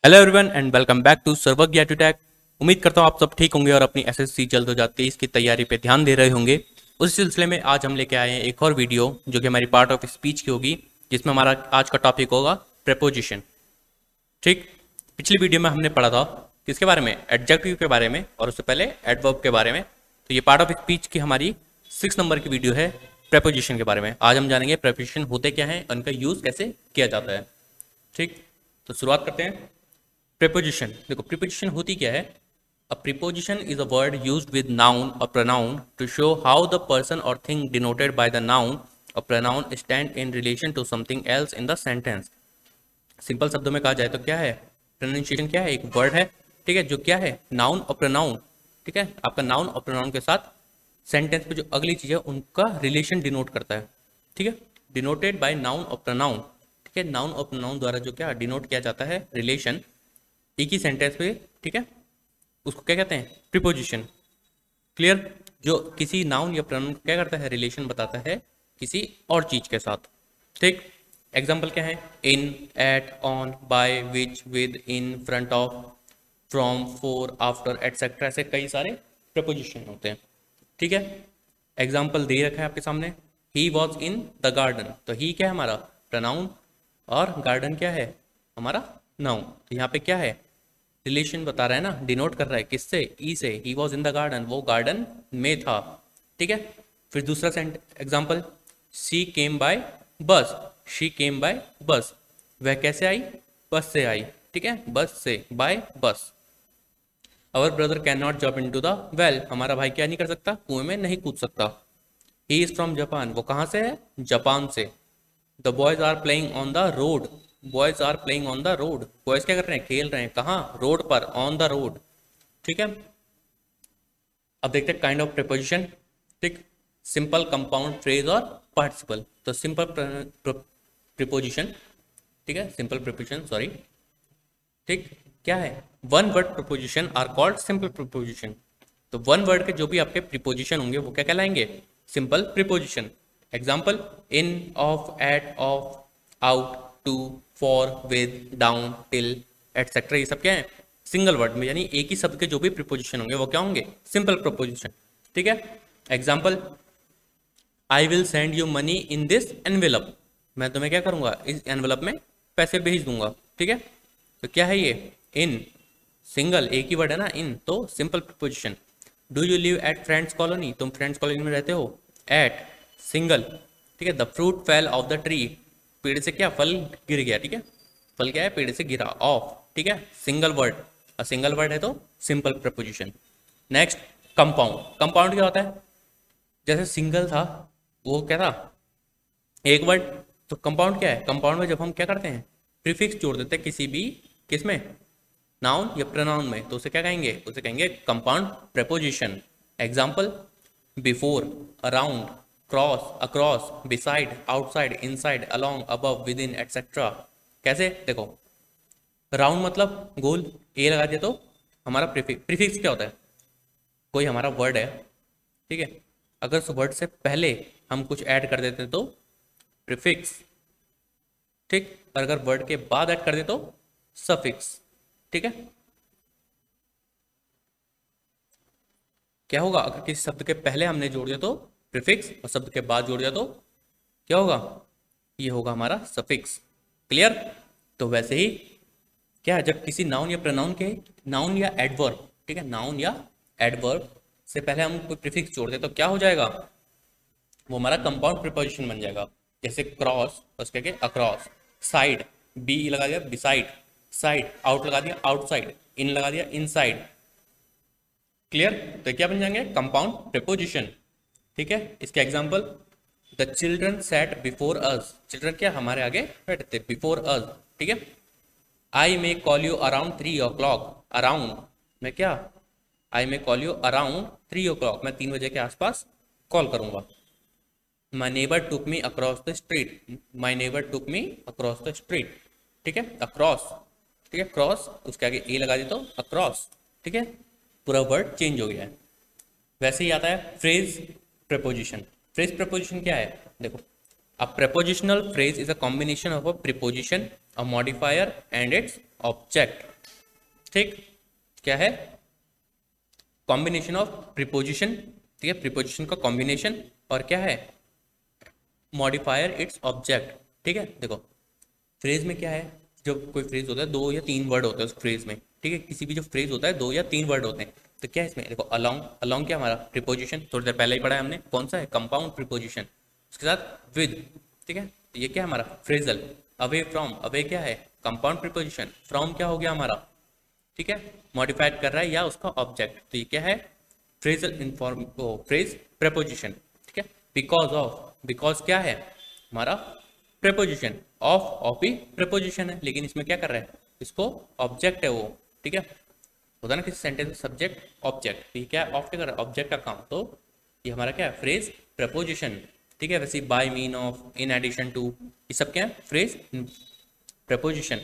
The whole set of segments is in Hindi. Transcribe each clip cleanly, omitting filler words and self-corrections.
Hello everyone and welcome back to Sarvagya tech. उम्मीद करता हूँ आप सब ठीक होंगे और अपनी एसएससी जल्द 2023 की तैयारी पे ध्यान दे रहे होंगे। उस सिलसिले में आज हम लेके आए हैं एक और वीडियो जो कि हमारी पार्ट ऑफ स्पीच की होगी, जिसमें हमारा आज का टॉपिक होगा प्रेपोजिशन। ठीक, पिछली वीडियो में हमने पढ़ा था किसके बारे में, एडजेक्टिव के बारे में, और उससे पहले एडवर्ब के बारे में। तो ये पार्ट ऑफ स्पीच की हमारी 6 नंबर की वीडियो है प्रेपोजिशन के बारे में। आज हम जानेंगे प्रेपोजिशन होते क्या हैं, उनका यूज कैसे किया जाता है। ठीक, तो शुरुआत करते हैं। प्रीपोजिशन, देखो प्रीपोजिशन होती क्या है। A preposition is a word used with noun or pronoun to show how the person or thing denoted by the noun or pronoun stand in relation to something else in the sentence. Simple शब्दों में कहा जाए तो क्या है, प्रोनाउंसिएशन क्या है, एक वर्ड है, ठीक है, जो क्या है, नाउन और प्रोनाउन, ठीक है, आपका नाउन और प्रोनाउन के साथ सेंटेंस पे जो अगली चीज है उनका रिलेशन डिनोट करता है। ठीक है, denoted by noun or pronoun, ठीक है, नाउन और प्रोनाउन द्वारा जो क्या डिनोट किया जाता है रिलेशन एक ही सेंटेंस पे, ठीक है, उसको क्या कहते हैं, प्रीपोजिशन। क्लियर, जो किसी नाउन या प्रोनाउन क्या करता है, रिलेशन बताता है किसी और चीज के साथ। ठीक, एग्जांपल क्या है, in, at, on, by, which, with, in, front of, from, for, after, etcetera, ऐसे कई सारे प्रीपोजिशन होते हैं। ठीक है, एग्जाम्पल दे रखा है आपके सामने, he was in the garden, तो ही क्या है हमारा प्रोनाउन और गार्डन क्या है हमारा नाउन। तो यहाँ पे क्या है, रिलेशन बता रहा है ना, डिनोट कर रहा है किससे, ई से। He was in the garden, वो गार्डन में था। ठीक है, फिर दूसरा example, she came by bus, she came by bus, वह कैसे आई, बस से आई, ठीक है, बस से, by bus. Our brother can not jump into the well, हमारा भाई क्या नहीं कर सकता, कुएं में नहीं कूद सकता। ही इज फ्रॉम जापान, वो कहाँ से है, जापान से। The boys are playing on the road, boys are playing on the road, boys क्या कर रहे हैं, खेल रहे हैं, कहाँ, रोड पर, ऑन द रोड। ठीक है, अब देखते हैं काइंड ऑफ प्रीपोजिशन। ठीक, सिंपल, कंपाउंड, फ्रेज और पार्टिसिपल। तो सिंपल प्रीपोजिशन, ठीक है, सिंपल प्रीपोजिशन, सॉरी, ठीक, क्या है, one word preposition are called simple preposition. तो वन वर्ड के जो भी आपके प्रीपोजिशन होंगे वो क्या कहलाएंगे, simple preposition. Example, in, of, at, of, out, to, for, with, down, till, etcetera, ये सब क्या है, सिंगल वर्ड में, यानी एक ही शब्द के जो भी प्रीपोजिशन होंगे वो क्या होंगे, सिंपल प्रीपोजिशन। ठीक है, example, I will send you money in this envelope, मैं तुम्हें क्या करूंगा, इस एनवेलप में पैसे भेज दूंगा। ठीक है, तो क्या है ये, इन, सिंगल, एक ही वर्ड है ना, इन, तो simple preposition. Do you live at friends colony, तुम फ्रेंड्स कॉलोनी में रहते हो, एट, सिंगल। ठीक है, the fruit fell off the tree, पेड़ से क्या फल गिर गया, ठीक है, फल क्या है, पेड़ से गिरा, ऑफ, ठीक है, सिंगल वर्ड, और सिंगल वर्ड है तो simple preposition. Next, compound. Compound क्या होता है, जैसे सिंगल था वो क्या था, एक वर्ड, तो कंपाउंड क्या है, कंपाउंड में जब हम क्या करते हैं, प्रीफिक्स जोड़ देते हैं किसी भी किसमें, नाउन या प्रोनाउन में, तो उसे क्या कहेंगे, उसे कहेंगे compound preposition. Example, before, around, cross, across, beside, outside, inside, along, above, within, etcetera. कैसे, देखो, राउंड मतलब गोल, ए लगा दिया तो हमारा प्रीफिक्स क्या होता है, कोई हमारा वर्ड है, ठीक है, अगर उस वर्ड से पहले हम कुछ ऐड कर देते हैं तो प्रीफिक्स, ठीक, और अगर वर्ड के बाद ऐड कर दे तो सफिक्स। ठीक है, क्या होगा, अगर किसी शब्द के पहले हमने जोड़ दिया तो प्रीफिक्स, और शब्द के बाद जोड़ दिया तो क्या होगा, ये होगा हमारा सफिक्स। क्लियर, तो वैसे ही क्या, जब किसी नाउन या प्रोनाउन के, नाउन या एडवर्ब, ठीक है, नाउन या एडवर्ब से पहले हम कोई प्रीफिक्स जोड़ दे तो क्या हो जाएगा, वो हमारा कंपाउंड प्रीपोजिशन बन जाएगा। जैसे क्रॉस, उसके आगे अक्रॉस, साइड, बी लगा दिया बिसाइड, साइड, आउट लगा दिया आउटसाइड, इन लगा दिया इनसाइड। क्लियर, तो क्या बन जाएंगे, कंपाउंड प्रीपोजिशन। ठीक है, इसके example, the children sat before us, children क्या हमारे आगे बैठे थे, बिफोर अस। ठीक है, I may call you around 3 o'clock, around मैं क्या, I may call you around 3 o'clock, मैं 3 बजे के आसपास कॉल करूंगा। My neighbour took me across the street, my neighbour took me across the street. ठीक है, अक्रॉस, ठीक है, क्रॉस, उसके आगे ए लगा दे तो अक्रॉस। ठीक है, पूरा वर्ड चेंज हो गया है। वैसे ही आता है फ्रेज प्रीपोजिशन। फ्रेज प्रीपोजिशन क्या है, देखो, a prepositional phrase is a combination of a preposition, a modifier and its object. ठीक, क्या है? कॉम्बिनेशन ऑफ प्रीपोजिशन, ठीक है, प्रीपोजिशन का कॉम्बिनेशन, और क्या है? Modifier its object. ठीक है, देखो फ्रेज में क्या है, जब कोई फ्रेज होता है 2 या 3 वर्ड होते हैं उस फ्रेज में, ठीक है, किसी भी जो फ्रेज होता है 2 या 3 वर्ड होते हैं, तो क्या है इसमें? देखो अलोंग, अलोंग क्या हमारा प्रीपोजिशन, थोड़ी देर पहले ही पढ़ा है हमने, कौन सा है? Compound preposition. उसके साथ विद, ठीक है, तो ये क्या है हमारा? फ्रेजल। अवे फ्रॉम, अवे क्या है? Compound preposition. फ्रॉम क्या हो गया हमारा? ठीक है, मॉडिफाइड कर रहा है या उसका ऑब्जेक्ट, तो ये क्या है? Phrasal inform, phrase preposition. ठीक है, बिकॉज ऑफ, बिकॉज क्या है हमारा? प्रेपोजिशन। ऑफ भी प्रेपोजिशन है, लेकिन इसमें क्या कर रहा है? इसको ऑब्जेक्ट है वो, ठीक है, होता है ना किसी सेंटेंस में सब्जेक्ट ऑब्जेक्ट, तो ये क्या है? ऑफ क्या कर रहा है? ऑब्जेक्ट का काम, तो ये हमारा क्या है? Phrase preposition. ठीक है, वैसे by mean of, in addition to, ये सब क्या है? Phrase preposition.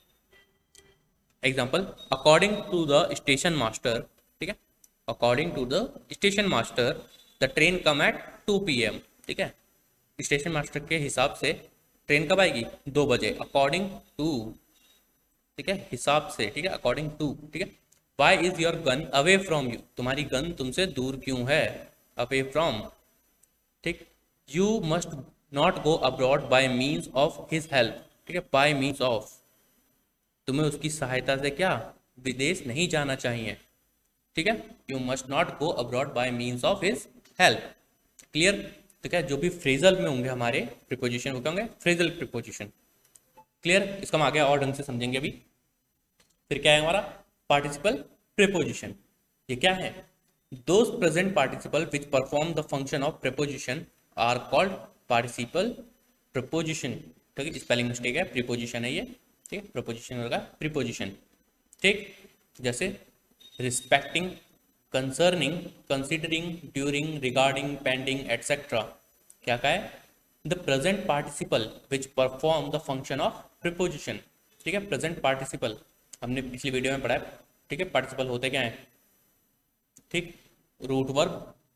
Example, according to the station master, ठीक है, according to the station master the train come at 2 PM। ठीक है, स्टेशन मास्टर के हिसाब से ट्रेन कब आएगी? 2 बजे। अकॉर्डिंग टू, ठीक है, हिसाब से, ठीक है, अकॉर्डिंग टू, ठीक है। Why is your gun away from you, तुम्हारी गन तुमसे दूर क्यों है? अवे फ्रॉम, ठीक। You must not go abroad by means of his help, ठीक है, बाय मीन्स ऑफ, तुम्हें उसकी सहायता से क्या? विदेश नहीं जाना चाहिए। ठीक है, you must not go abroad by means of his help. Clear? तो क्या जो भी फ्रेजल में होंगे हमारे प्रीपोजिशन, वो क्या होंगे? Phrasal preposition. क्लियर? इसका हम आगे और ढंग से समझेंगे अभी। फिर क्या है हमारा? Participle preposition. ये क्या है? Those present participle which perform the function of preposition are called participle preposition. ठीक है, स्पेलिंग मिस्टेक है, प्रीपोजिशन है ये, ठीक है, प्रपोजिशन होगा प्रीपोजिशन। ठीक, जैसे respecting, concerning, considering, during, regarding, pending, etcetera. क्या है? The present participle which perform the function of preposition. ठीक है, प्रेजेंट पार्टिसिपल हमने पिछली वीडियो में पढ़ा है। ठीक है, पार्टिसिपल होते क्या है? ठीक, रूट वर्ब,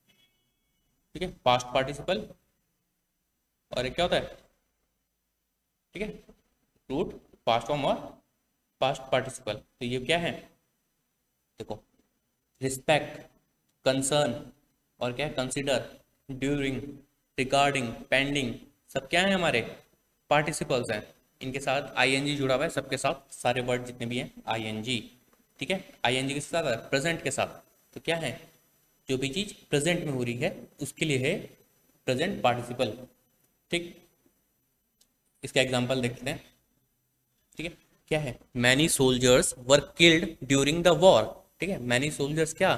ठीक है, पास्ट पार्टिसिपल, और एक क्या होता है? ठीक है, रूट, पास्ट फॉर्म और पास्ट पार्टिसिपल। तो ये क्या है? देखो, रिस्पेक्ट, कंसर्न, और क्या है? कंसिडर, ड्यूरिंग, रिगार्डिंग, पेंडिंग, सब क्या है? हमारे पार्टिसिपल्स हैं। इनके साथ आईएनजी जुड़ा हुआ है, सबके साथ, सारे वर्ड जितने भी हैं आईएनजी। ठीक है, आईएनजी के साथ है प्रेजेंट के साथ। तो क्या है? जो भी चीज प्रेजेंट में हो रही है उसके लिए है प्रेजेंट पार्टिसिपल। ठीक, इसका एग्जांपल देखते हैं। ठीक है, क्या है? Many soldiers were killed during the war. ठीक है, मैनी सोल्जर्स क्या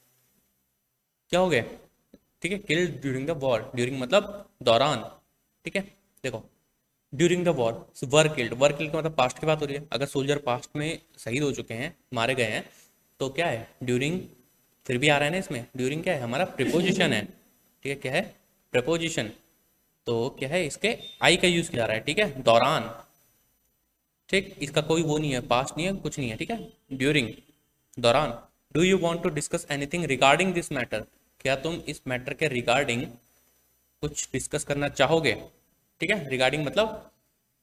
क्या हो गए? ठीक है, killed during the war, during मतलब दौरान। ठीक है, देखो during the war, were killed, were killed का मतलब पास्ट की बात हो रही है। अगर सोल्जर पास्ट में शहीद हो चुके हैं, मारे गए हैं, तो क्या है? ड्यूरिंग, फिर भी आ रहा है ना इसमें, ड्यूरिंग क्या है? हमारा प्रीपोजिशन है। ठीक है, क्या है? प्रीपोजिशन। तो क्या है? इसके आई का यूज किया जा रहा है। ठीक है, दौरान। ठीक, इसका कोई वो नहीं है, पास्ट नहीं है, कुछ नहीं है। ठीक है, ड्यूरिंग, दौरान। Do you want to discuss anything regarding this matter, क्या तुम इस मैटर के रिगार्डिंग कुछ डिस्कस करना चाहोगे? ठीक है, रिगार्डिंग मतलब,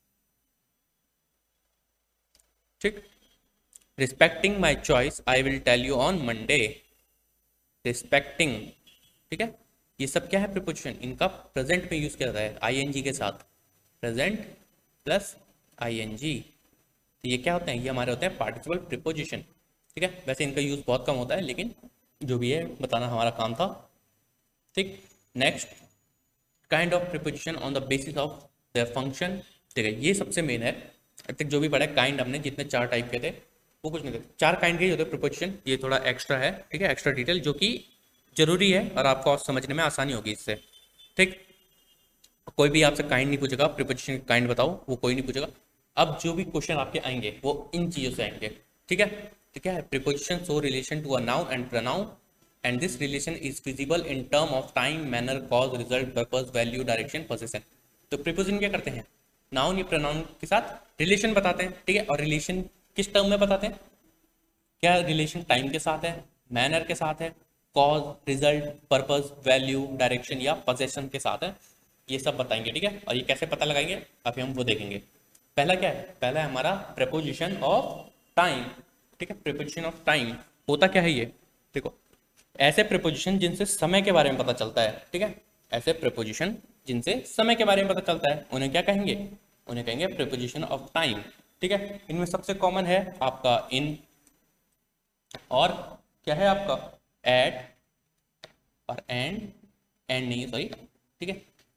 ठीक, respecting my choice I will tell you on Monday. Respecting, ठीक है, ये सब क्या है? प्रीपोजिशन। इनका प्रेजेंट में यूज किया जाता है आईएनजी के साथ, प्रेजेंट प्लस आईएनजी। तो ये क्या होते हैं? ये हमारे होते हैं पार्टिसिपल प्रीपोजिशन। ठीक है, वैसे इनका यूज बहुत कम होता है, लेकिन जो भी है बताना हमारा काम था। ठीक, next, kind of preposition on the basis of the function. ठीक है, ये सबसे मेन है। अब तक जो भी पढ़ा है काइंड, हमने जितने 4 टाइप के थे वो कुछ नहीं थे, 4 काइंड के ही होते हैं प्रीपोजिशन। ये थोड़ा एक्स्ट्रा है, ठीक है, एक्स्ट्रा डिटेल जो कि जरूरी है और आपको समझने में आसानी होगी इससे। ठीक, कोई भी आपसे काइंड नहीं पूछेगा, प्रीपोजिशन काइंड बताओ, वो कोई नहीं पूछेगा। अब जो भी क्वेश्चन आपके आएंगे वो इन चीजों से आएंगे। ठीक है, तो क्या है? Preposition show relation to a noun and pronoun and this relation is visible in term of time, manner, cause, result, purpose, value, direction, position. तो प्रीपोजिशन क्या करते हैं? नाउन या प्रोनाउन के साथ रिलेशन बताते हैं। ठीक है, और रिलेशन किस टर्म में बताते हैं? क्या रिलेशन टाइम के साथ है, मैनर के साथ है, cause, result, purpose, value, direction या पोजीशन के साथ है। ये सब बताएंगे। ठीक है, और ये कैसे पता लगाएंगे अभी हम वो देखेंगे। पहला क्या है, पहला है हमारा प्रेपोजिशन ऑफ टाइम। ठीक है, प्रेपोजिशन ऑफ टाइम होता क्या है ये, देखो ऐसे प्रेपोजिशन जिनसे समय के बारे में पता चलता है। ठीक है, ऐसे प्रेपोजिशन जिनसे समय के बारे में पता चलता है उन्हें क्या कहेंगे, उन्हें कहेंगे प्रेपोजिशन ऑफ टाइम। ठीक है, इनमें सबसे कॉमन है आपका इन, और क्या है आपका एट, और एंड नहीं सॉरी, ठीक है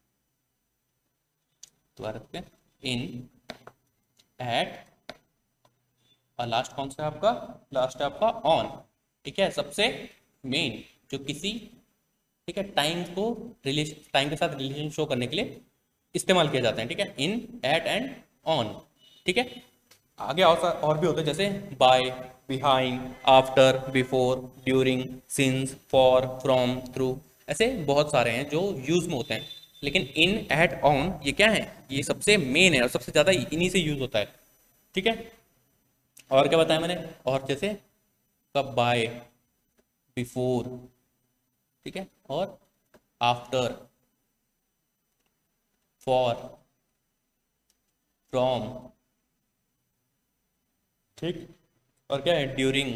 दोबारा रखते हैं, इन, एट, और लास्ट कौन सा है आपका, लास्ट है आपका ऑन। ठीक है, सबसे मेन जो किसी, ठीक है, टाइम को रिलेशन, टाइम के साथ रिलेशन शो करने के लिए इस्तेमाल किया जाता है। ठीक है, इन, एट एंड ऑन। ठीक है, आगे और भी होते हैं जैसे by, behind, after, before, during, since, for, from, through, ऐसे बहुत सारे हैं जो यूज में होते हैं। लेकिन इन, एट, ऑन ये क्या है, ये सबसे मेन है और सबसे ज़्यादा इन्हीं से यूज होता है। ठीक है, और क्या बताया मैंने, और जैसे कब, बाय, बिफोर, ठीक है, और आफ्टर, फॉर, फ्रॉम, ठीक, और क्या है ड्यूरिंग,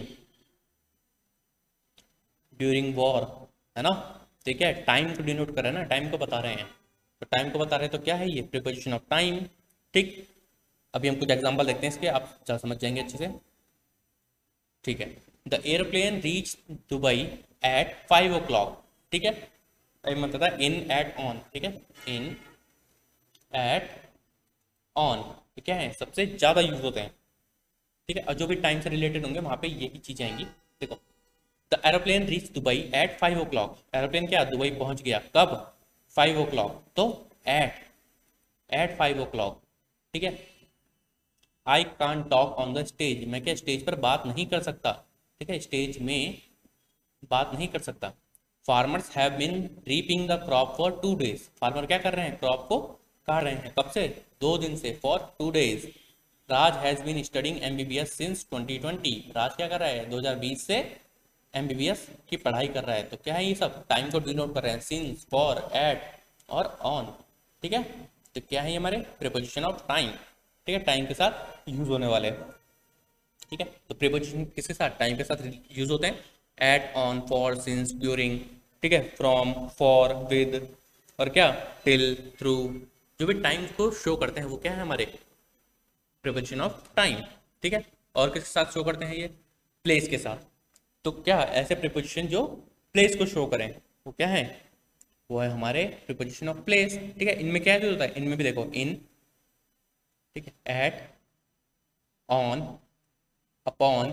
ड्यूरिंग वॉर, है ना। तो क्या है, टाइम को डिनोट कर रहे हैं ना, टाइम को बता रहे हैं, तो टाइम को बता रहे हैं तो क्या है ये, प्रीपोजिशन ऑफ टाइम। ठीक, अभी हम कुछ एग्जांपल देखते हैं इसके, आप ज़्यादा समझ जाएंगे अच्छे से। ठीक है, the airplane reach Dubai at 5 o'clock। ठीक है, अभी मैं पता है इन, एट, ऑन। ठीक है, इन, एट, ऑन ये क्या है, सबसे ज़्यादा यूज होते हैं। ठीक है, और जो भी टाइम से रिलेटेड होंगे वहाँ पे यही चीज़ें आएंगी। देखो, the aeroplane reach Dubai at 5 o'clock। Aeroplane क्या दुबई पहुंच गया कब, 5 o'clock, तो एट 5 o'clock। ठीक है, I can talk on the stage, मैं क्या स्टेज पर बात नहीं कर सकता। ठीक है, स्टेज में बात नहीं कर सकता। Farmers have been reaping the crop for 2 days। Farmer क्या कर रहे हैं, क्रॉप को काट रहे हैं, कब से, 2 दिन से, for 2 days। Raj has been studying MBBS since 2020। Raj क्या कर रहा है, 2020 से एमबीबीएस की पढ़ाई कर रहा है। तो क्या है ये सब, टाइम को डिनोट कर रहे हैं, सिंस, फॉर, एट और ऑन। ठीक है, तो क्या है ये हमारे प्रीपोजिशन ऑफ टाइम। ठीक है, टाइम के साथ यूज होने वाले। ठीक है, तो प्रीपोजिशन किसके साथ, टाइम के साथ यूज होते हैं, at, on, for, since, during, ठीक है, फ्रॉम, फॉर, विद, और क्या टिल, थ्रू, जो भी टाइम को शो करते हैं वो क्या है हमारे प्रीपोजिशन ऑफ टाइम। ठीक है, और किसके साथ शो करते हैं ये, प्लेस के साथ। तो क्या ऐसे प्रीपोजिशन जो प्लेस को शो करें वो क्या है, वो है हमारे प्रीपोजिशन ऑफ प्लेस। ठीक है, इनमें क्या होता है, इनमें भी देखो इन, ठीक है, एट, ऑन, अपॉन,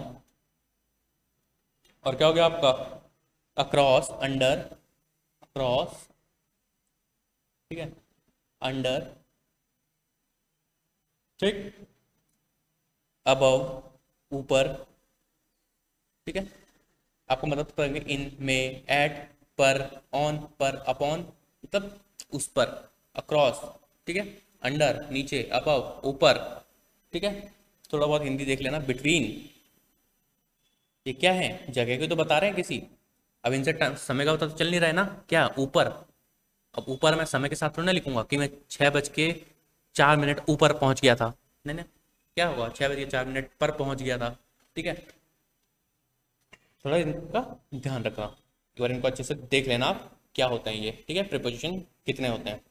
और क्या हो गया आपका अक्रॉस, अंडर, अक्रॉस, ठीक है, अंडर, ठीक, अबव, ऊपर। ठीक है, आपको मतलब करेंगे इन में, एट पर, ऑन पर, अपॉन मतलब उस पर, अक्रॉस, ठीक है, अंडर नीचे, अबव ऊपर। ठीक है, थोड़ा बहुत हिंदी देख लेना, बिटवीन, ये क्या है, जगह को तो बता रहे हैं किसी, अब इनसे समय का पता तो चल नहीं रहा है ना, क्या ऊपर, अब ऊपर मैं समय के साथ थोड़ा ना लिखूंगा कि मैं 6:04 ऊपर पहुंच गया था, नहीं नहीं, क्या होगा 6:04 पर पहुंच गया था। ठीक है, थोड़ा इनका ध्यान रखना, एक बार इनको अच्छे से देख लेना आप क्या होते हैं ये। ठीक है, प्रीपोजिशन कितने होते हैं।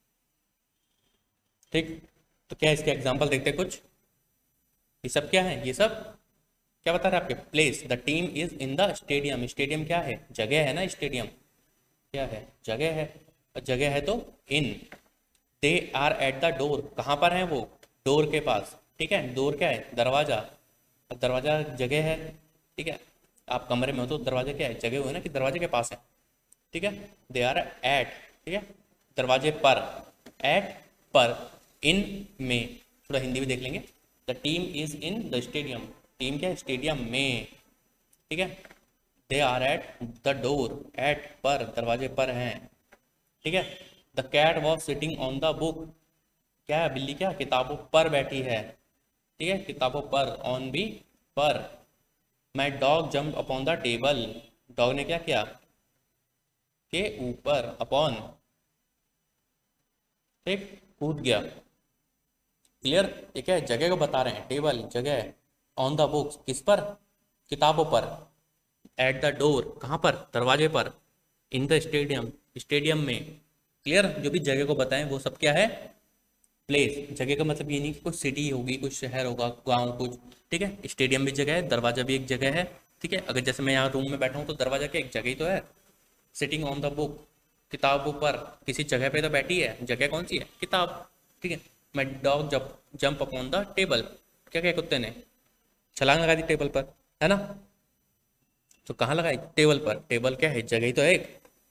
ठीक, तो क्या इसके एग्जांपल देखते हैं कुछ, ये सब क्या है, ये सब क्या बता रहे हैं आपके, place, the team is in the stadium. Stadium क्या है, जगह है ना, स्टेडियम क्या है, जगह है, और जगह है तो in. They are at the door, कहाँ पर है वो, डोर के पास। ठीक है, डोर क्या है, दरवाजा, दरवाजा जगह है। ठीक है, आप कमरे में हो तो दरवाजा क्या है, जगह हुई ना कि दरवाजे के पास है। ठीक है, दे आर एट, ठीक है, दरवाजे पर, एट पर, इन में, थोड़ा हिंदी भी देख लेंगे, the team is in the stadium, team क्या है, स्टेडियम में। ठीक है, they are at the door, at पर, दरवाजे पर हैं। ठीक है, the cat was sitting on the book, क्या है, बिल्ली क्या किताबों पर बैठी है। ठीक है, किताबों पर, ऑन भी पर। My dog jump upon the table, dog ने क्या किया, के ऊपर, अपॉन, ठीक, कूद गया। क्लियर? ये क्या है, जगह को बता रहे हैं, टेबल जगह, ऑन द बुक्स किस पर, किताबों पर, एट द डोर कहाँ पर, दरवाजे पर, इन द स्टेडियम स्टेडियम में। क्लियर? जो भी जगह को बताएं वो सब क्या है, प्लेस। जगह का मतलब ये नहीं कि कुछ सिटी होगी, कुछ शहर होगा, गांव कुछ, ठीक है। स्टेडियम भी जगह है, दरवाजा भी एक जगह है, ठीक है। अगर जैसे मैं यहाँ रूम में बैठा हूँ तो दरवाजा क्या एक जगह ही तो है। सिटिंग ऑन द बुक, किताबों पर, किसी जगह पे तो बैठी है, जगह कौन सी है, किताब, ठीक है। My dog jump upon the table, क्या क्या कुत्ते ने छलांग लगा दी टेबल पर, है ना। तो कहाँ लगाई, टेबल पर। टेबल क्या है, जगह ही तो है एक।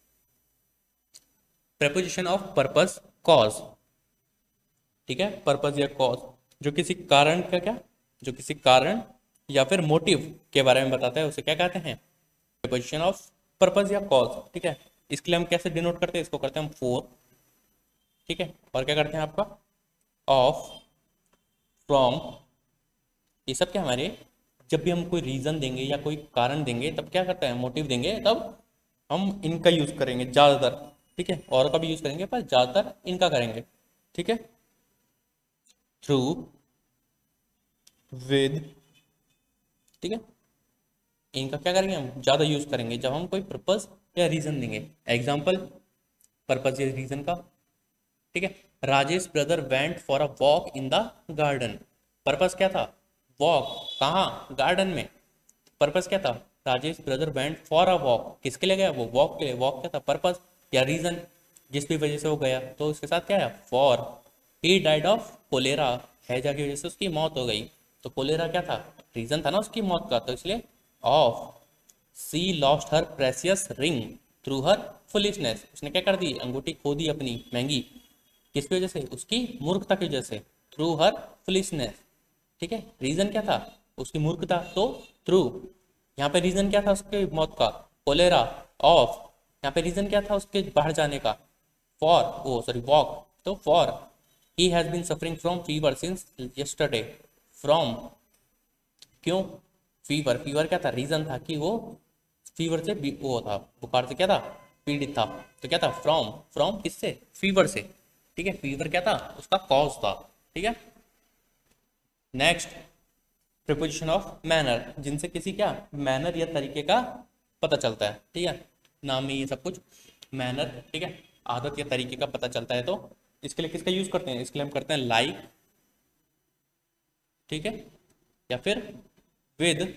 प्रेपोजिशन ऑफ पर्पस कॉज, ठीक है। पर्पस या कॉज जो किसी कारण का क्या, जो किसी कारण या फिर मोटिव के बारे में बताता है उसे क्या कहते हैं, प्रेपोजिशन ऑफ पर्पस या कॉज, ठीक है। इसके लिए हम कैसे डिनोट करते हैं, इसको करते हैं हम फॉर, ठीक है। और क्या करते हैं आपका ऑफ, फ्रॉम, ये सब क्या हमारे, जब भी हम कोई रीजन देंगे या कोई कारण देंगे तब क्या करते हैं, मोटिव देंगे तब हम इनका यूज करेंगे ज्यादातर, ठीक है। और का भी यूज करेंगे पर ज्यादातर इनका करेंगे, ठीक है। थ्रू, विद, ठीक है। इनका क्या करेंगे हम ज्यादा यूज करेंगे जब हम कोई पर्पस या रीजन देंगे। एग्जाम्पल पर्पस या रीजन का, ठीक है। Rajesh brother went for a walk in the garden. Purpose क्या था, वॉक, कहाँ, गार्डन में। पर्पस क्या था, Rajesh brother went for a walk, किसके लिए गया, वो वॉक के लिए। वॉक क्या था, पर्पस या रीजन, जिस भी वजह से वो गया, तो उसके साथ क्या है, for. He died of cholera, हैजा की वजह से उसकी मौत हो गई, तो कोलेरा क्या था, रीजन था ना उसकी मौत का, तो इसलिए of. She lost her precious ring through her foolishness, उसने क्या कर दी, अंगूठी खो दी अपनी महंगी, किसकी वजह से, उसकी मूर्खता की वजह से। थ्रू हर फुलिशनेस, ठीक है। रीजन क्या था, उसकी मूर्खता, तो थ्रू। यहाँ पे रीजन क्या था उसके मौत का, कोलेरा, ऑफ। यहाँ पे रीजन क्या था उसके बाहर जाने का, फॉर, ओ सॉरी वॉक, तो for. He has been suffering from fever since yesterday, from, क्यों, फीवर। फीवर क्या था, रीजन था कि वो फीवर से वो था, बुखार से क्या था, पीड़ित था, तो क्या था, फ्रॉम। फ्रॉम किससे, फीवर से, ठीक है। फीवर क्या था, उसका कॉज था, ठीक है। नेक्स्ट प्रिपोजिशन ऑफ मैनर, जिनसे किसी क्या, मैनर या तरीके का पता चलता है, ठीक है। नाम में ये सब कुछ मैनर, ठीक है, आदत या तरीके का पता चलता है, तो इसके लिए किसका यूज करते हैं, इसके लिए हम करते हैं लाइक, ठीक है, या फिर विद,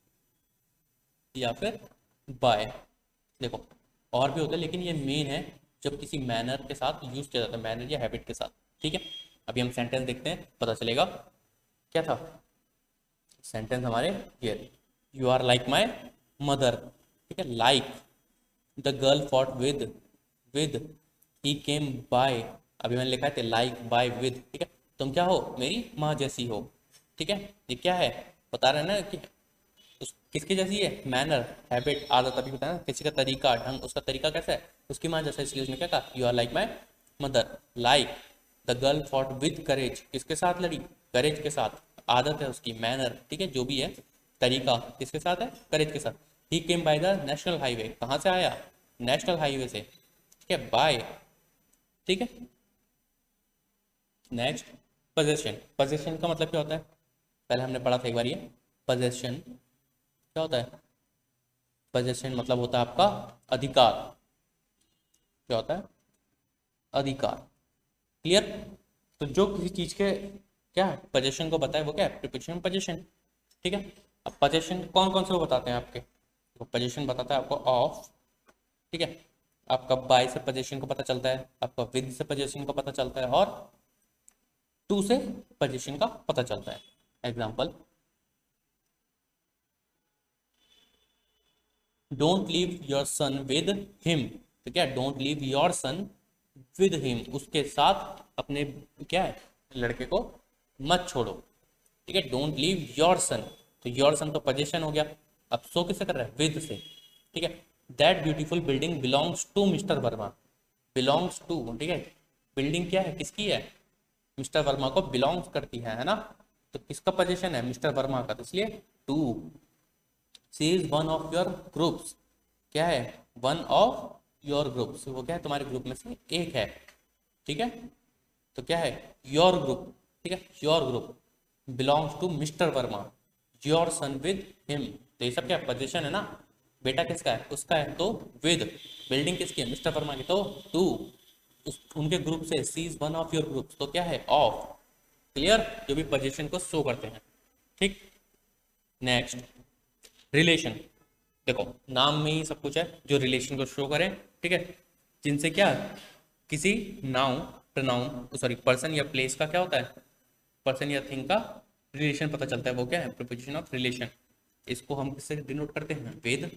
या फिर बाय। देखो और भी होता है लेकिन ये मेन है जब किसी मैनर के साथ यूज किया जाता है, मैनर या हैबिट के साथ, ठीक है। अभी हम सेंटेंस देखते हैं, पता चलेगा क्या था सेंटेंस हमारे, ये you are like my mother, ठीक है। Like the girl fought with he came by, अभी मैंने लिखा है लाइक बाय विद, ठीक है। तुम क्या हो, मेरी माँ जैसी हो, ठीक है। ये क्या है, बता रहे हैं ना कि किसकी जैसी है, मैनर, हैबिट, आदत, अभी बताया ना, किसी का तरीका, ढंग, उसका तरीका कैसा है, उसकी माँ जैसा, इसलिए उसने क्या कहा, you are like my mother. Like the girl fought with courage, किसके साथ लड़ी, करेज के साथ, आदत है उसकी, मैनर, ठीक है, जो भी है, तरीका किसके साथ है, करेज के साथ। He came by the national highway, कहाँ से आया, नेशनल हाईवे से, ठीक है, बाय, ठीक है। नेक्स्ट पोजेशन, पोजेशन का मतलब क्या होता है, पहले हमने पढ़ा था एक बार ये, पोजेशन क्या होता है, पोजेशन मतलब होता है आपका अधिकार, क्या होता है, अधिकार, क्लियर। तो जो किसी चीज के क्या पोजेशन को बताए वो क्या है, प्रीपोजिशन पोजेशन, ठीक है। अब पोजेशन कौन कौन से वो बताते हैं आपके, तो पोजेशन बताता है आपको ऑफ, ठीक है, आपका बाय से पोजेशन को पता चलता है, आपका विद से पोजेशन को पता चलता है, और टू से पोजेशन का पता चलता है। Example, don't leave your son with him, तो क्या, don't leave your son with him, उसके साथ अपने क्या है, लड़के को मत छोड़ो, ठीक है। डोंट लीव योर सन, तो योर सन तो पोजेशन हो गया, अब सो किससे कर रहा है, विद से, ठीक है। That beautiful building belongs to mister Verma, belongs to, ठीक है, बिल्डिंग क्या है, किसकी है, मिस्टर वर्मा को बिलोंग्स करती है ना, तो किसका पोजेशन है, मिस्टर वर्मा का, तो इसलिए to. She is one of your groups, क्या है, वन ऑफ योर ग्रुप्स, वो क्या है, तुम्हारे ग्रुप में से एक है, ठीक है। तो क्या है, योर ग्रुप, ठीक है, your group belongs to mister Verma, your son with him, तो ये सब क्या पोजीशन है ना, बेटा किसका है, उसका है, तो विद, बिल्डिंग किसकी है, मिस्टर वर्मा की, तो टू, उनके ग्रुप से, she is one of your group, तो क्या है, ऑफ। क्लियर, जो भी पोजीशन को शो करते हैं। ठीक, नेक्स्ट रिलेशन, देखो नाम में ही सब कुछ है जो रिलेशन को शो करें, ठीक है, जिनसे क्या किसी नाउन, प्रोनाउन, सॉरी पर्सन या प्लेस का क्या होता है, पर्सन या थिंग का रिलेशन पता चलता है, वो क्या है, प्रीपोजिशन ऑफ रिलेशन। इसको हम किससे डिनोट करते हैं, विद,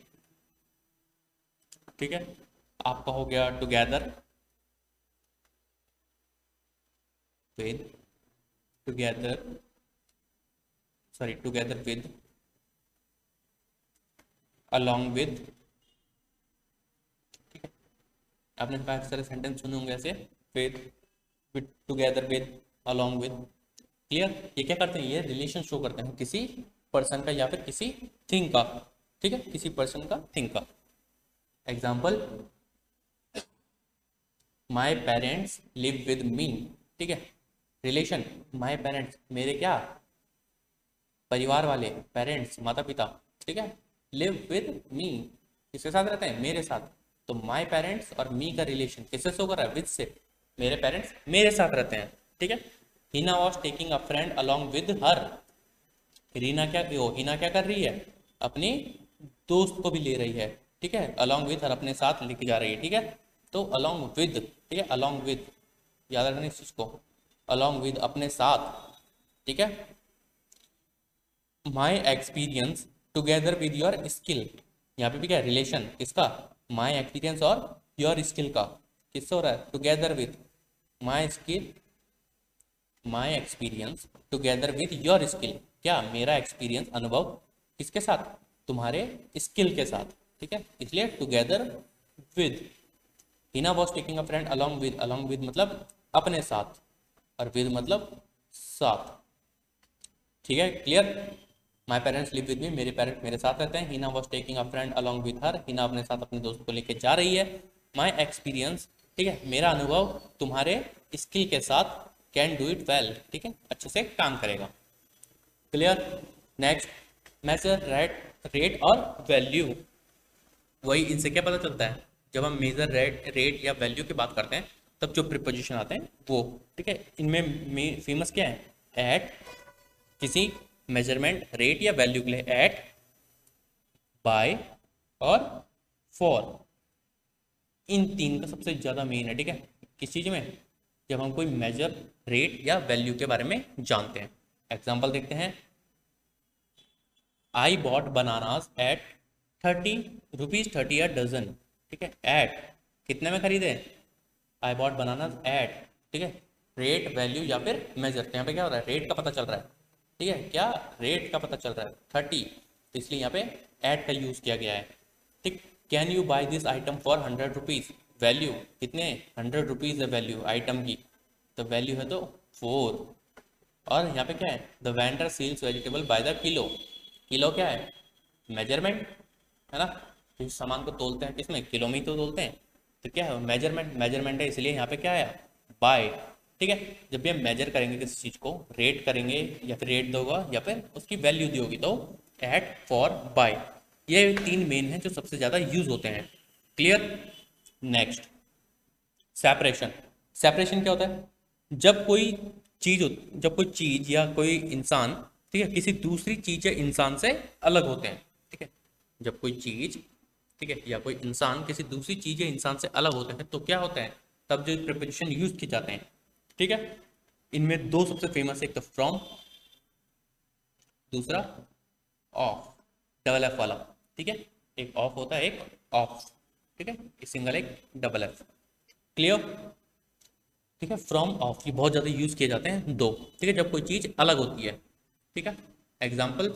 ठीक है, आपका हो गया together, with, together, sorry together with, along with, ठीक है, आपने काफी सारे सेंटेंस सुने होंगे ऐसे, with together with, along with. Clear, ये क्या करते हैं, ये रिलेशन शो करते हैं किसी पर्सन का या फिर किसी थिंग का, ठीक है, किसी पर्सन का, थिंग का। Example, my parents live with me, ठीक है, रिलेशन, माई पेरेंट्स, मेरे क्या परिवार वाले, पेरेंट्स माता पिता, ठीक है, लिव विद मी, किसके साथ रहते हैं, मेरे साथ, तो माई पेरेंट्स और मी का रिलेशन किससे शो कर रहा है, विद से, मेरे पेरेंट्स मेरे साथ रहते हैं, ठीक है। Hina was taking a friend along with her, Hina क्या कर रही है, अपनी दोस्त को भी ले रही है, ठीक है, अलॉन्ग विद हर, अपने साथ लेके जा रही है, ठीक है, तो अलॉन्ग विद, ठीक है, अलॉन्ग विद, याद रखना इस चीज को, अलॉन्ग विद, अपने साथ, ठीक है। My experience together with your skill, यहाँ पे भी क्या रिलेशन किसका, माई एक्सपीरियंस और योर स्किल का, किससे हो रहा है, together with my skill, my experience together with your skill, क्या मेरा एक्सपीरियंस, अनुभव किसके साथ, तुम्हारे स्किल के साथ, ठीक है, इसलिए together with. Hina was taking a friend along with मतलब अपने साथ, और विद मतलब साथ, ठीक है, clear. My parents live with me, मेरे पेरेंट्स मेरे साथ रहते हैं। Hina was taking a friend along with her, Hina अपने साथ अपने दोस्त को लेकर जा रही है। माई एक्सपीरियंस, ठीक है, मेरा अनुभव तुम्हारे स्किल के साथ, कैन डू इट वेल, ठीक है, अच्छे से काम करेगा। क्लियर, नेक्स्ट, मेजर, रेट और वैल्यू, वही इनसे क्या पता चलता है, जब हम मेजर, रेट या वैल्यू की बात करते हैं तब जो प्रीपोजिशन आते हैं वो, ठीक है, इनमें फेमस क्या है, एट, किसी मेजरमेंट, रेट या वैल्यू के लिए एट, बाय और फॉर, इन तीन का सबसे ज्यादा मेन है, ठीक है, किस चीज में, जब हम कोई मेजर, रेट या वैल्यू के बारे में जानते हैं। एग्जांपल देखते हैं, I bought bananas at 30 rupees 30 a dozen, ठीक है, एट कितने में खरीदे, आई बॉट बनानास एट, ठीक है, रेट, वैल्यू या फिर मेजर, तो यहाँ पे क्या हो रहा है, रेट का पता चल रहा है, ठीक है, क्या रेट का पता चल रहा है 30, तो इसलिए यहाँ पे एट का यूज किया गया है, ठीक। Can you buy this item for 100 rupees, value कितने, 100 रुपीज है वैल्यू आइटम की, तो वैल्यू है तो 4, और यहाँ पे क्या है, the vendor sells vegetable by the kilo, kilo क्या है, मेजरमेंट है ना, तो इस सामान को तोलते हैं किसमें, किलो में ही तो तोलते हैं, तो क्या है, मेजरमेंट है, इसलिए यहाँ पे क्या है, बाय, ठीक है। जब भी हम मेजर करेंगे किसी चीज को, रेट करेंगे या फिर रेट दोगा या फिर उसकी वैल्यू दी होगी, तो एट, फॉर, बाय, ये तीन मेन हैं जो सबसे ज्यादा यूज होते हैं। क्लियर, नेक्स्ट, सेपरेशन, सेपरेशन क्या होता है, जब कोई चीज या कोई इंसान, ठीक है, किसी दूसरी चीज या इंसान से अलग होते हैं, ठीक है, जब कोई चीज, ठीक है, या कोई इंसान किसी दूसरी चीज या इंसान से अलग होते हैं तो क्या होता है, तब जो प्रीपोजिशन यूज किए जाते हैं, ठीक है। इनमें दो सबसे फेमस है, एक तो फ्रॉम, दूसरा ऑफ, डबल एफ वाला, ठीक है, एक ऑफ होता है, एक ऑफ, ठीक है, एक सिंगल, एक डबल एफ। क्लियर, ठीक है, फ्रॉम, ऑफ, ये बहुत ज्यादा यूज किए जाते हैं दो, ठीक है, जब कोई चीज अलग होती है, ठीक है। Example,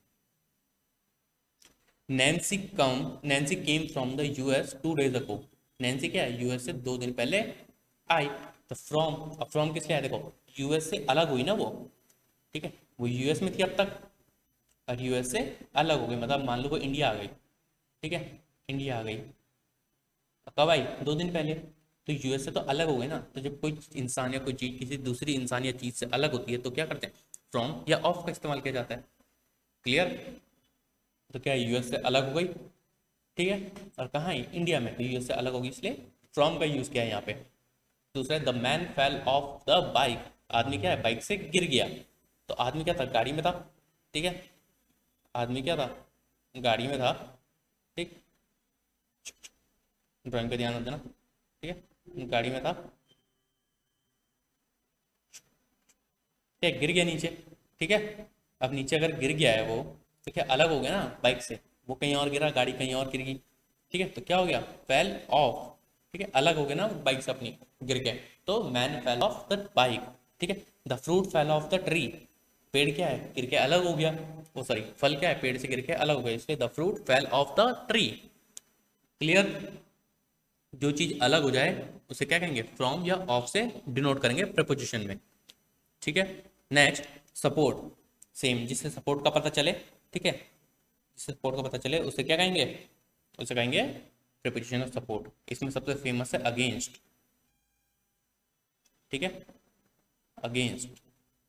Nancy came from the US 2 days ago, Nancy क्या है, यूएस से 2 दिन पहले आई, तो फ्रॉम किस लिए आया, देखो यूएस से अलग हुई ना वो, ठीक है, वो यूएस में थी अब तक, और यूएस से अलग हो गई, मतलब मान लो वो इंडिया आ गई, ठीक है, इंडिया आ गई, कब आई, 2 दिन पहले, तो यूएस से तो अलग हो गए ना, तो जब कोई इंसान या कोई चीज किसी दूसरी इंसान या चीज से अलग होती है तो क्या करते हैं, फ्रॉम या ऑफ का इस्तेमाल किया जाता है। क्लियर। तो क्या यूएस से अलग हो गई, ठीक है, और कहाँ है, इंडिया में, तो यूएस से अलग होगी इसलिए फ्रॉम का यूज किया है यहाँ पे। दूसरा, the man fell off the bike, आदमी क्या है, बाइक से गिर गया। तो आदमी क्या था, गाड़ी में था, ठीक है, आदमी क्या था, गाड़ी में था, ठीक, ड्राइंग पे ध्यान मत देना, ठीक है, गाड़ी में था, क्या गिर गया नीचे, ठीक है। अब नीचे अगर गिर गया है वो, तो क्या अलग हो गया ना बाइक से, वो कहीं और गिरा, गाड़ी कहीं और गिर गई, ठीक है, तो क्या हो गया, फेल ऑफ, ठीक है, अलग हो गया ना बाइक से अपनी, गिर गए, तो man fell off the bike, ठीक है। The fruit fell off the tree, पेड़ क्या है, गिर के अलग हो गया, वो सॉरी फल क्या है, पेड़ से गिर के अलग हो गया, इसलिए the fruit fell off the tree. Clear. जो चीज अलग हो जाए उसे क्या कहेंगे, फ्रॉम या ऑफ से डिनोट करेंगे प्रपोजिशन में, ठीक है। नेक्स्ट, सपोर्ट, सेम, जिससे सपोर्ट का पता चले, ठीक है, जिससे सपोर्ट का पता चले उसे क्या कहेंगे, उसे कहेंगे प्रीपोजिशन ऑफ सपोर्ट। इसमें सबसे फेमस है अगेंस्ट, ठीक है, अगेंस्ट।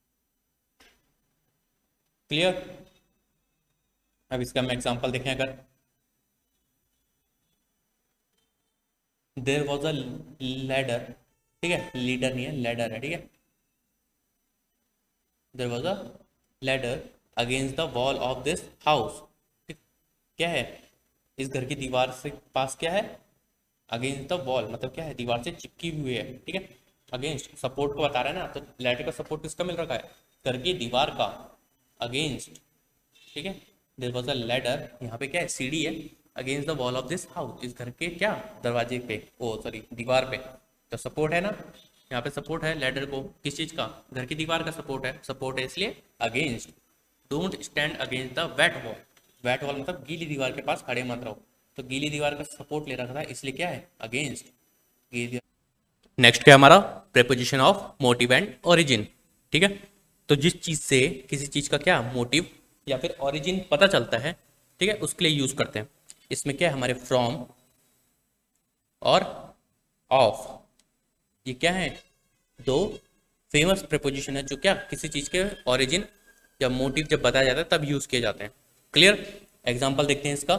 क्लियर। अब इसका हम एग्जांपल देखें, अगर देयर वॉज अ लैडर, ठीक है, लीडर नहीं है, लैडर है, ठीक है, there was a ladder against the wall of this house, क्या है, इस घर की दीवार से पास क्या है, अगेंस्ट द वॉल, मतलब क्या है, दीवार से चिपकी हुई है, ठीक है। अगेंस्ट सपोर्ट को बता रहा है ना, तो लैडर का सपोर्ट किसका मिल रखा है, घर की दीवार का, अगेंस्ट, ठीक है। देयर वाज अ लैडर, यहाँ पे क्या है, सीढ़ी है, against the wall of this house, इस घर के क्या, दरवाजे पे, ओ सॉरी दीवार पे, तो सपोर्ट है ना, यहाँ पे सपोर्ट है लैडर को, किस चीज का, घर की दीवार का सपोर्ट है, सपोर्ट है इसलिए against. Don't stand against the wet wall, wet wall मतलब गीली दीवार के पास खड़े मत रहो, तो गीली दीवार का सपोर्ट ले रखा था इसलिए क्या है, अगेंस्ट गीली दीवार। नेक्स्ट क्या हमारा, preposition of motive and origin, ठीक है। तो जिस चीज से किसी चीज का क्या मोटिव या फिर ओरिजिन पता चलता है, ठीक है, उसके लिए यूज करते हैं। इसमें क्या है, हमारे फ्रॉम और ऑफ, ये क्या है, दो फेमस प्रेपोजिशन है जो क्या किसी चीज के ओरिजिन या मोटिव जब बताया जाता है तब यूज किए जाते हैं। क्लियर। एग्जांपल देखते हैं इसका,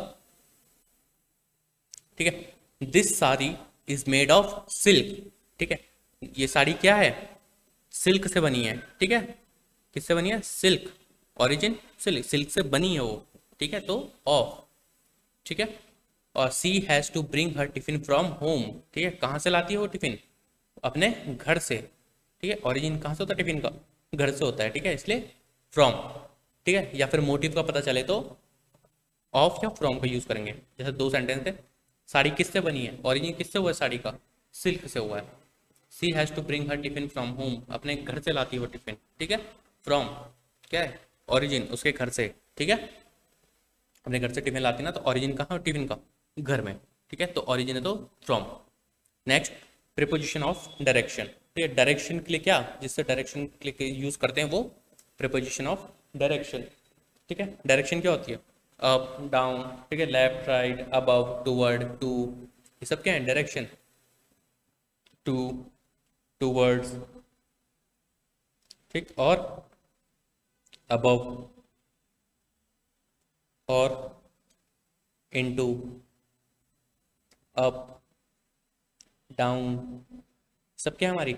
ठीक है, this sari is made of silk, ठीक है, ये साड़ी क्या है, सिल्क से बनी है, ठीक है, किससे बनी है, सिल्क, ओरिजिन सिल्क, सिल्क से बनी है वो, ठीक है, तो ऑफ, ठीक है। और she has to bring her tiffin from home, ठीक है, कहाँ से लाती है वो टिफिन, अपने घर से, ठीक है, ओरिजिन कहाँ से होता है टिफिन का, घर से होता है, ठीक है, इसलिए फ्रॉम, ठीक है। या फिर मोटिव का पता चले तो ऑफ या फ्रॉम का यूज करेंगे। जैसे दो सेंटेंस है, साड़ी किससे बनी है, ओरिजिन किससे हुआ है साड़ी का, सिल्क से हुआ है। She has to bring her tiffin from home, अपने घर से लाती है वो टिफिन, ठीक है, फ्रॉम क्या है, ओरिजिन उसके घर से, ठीक है, अपने घर से टिफिन लाती ना, तो ओरिजिन कहाँ, टिफिन का घर में, ठीक है, तो ओरिजिन है तो from. Next, preposition of direction, ठीक है, डायरेक्शन के लिए क्या, जिससे डायरेक्शन के लिए यूज करते हैं वो प्रीपोजिशन ऑफ डायरेक्शन, ठीक है। डायरेक्शन क्या होती है, अप डाउन, ठीक है, left right above toward to, ये सब क्या है डायरेक्शन, टू, टूवर्ड्स, ठीक, और अबव और इनटू, अप डाउन, सब क्या हमारी,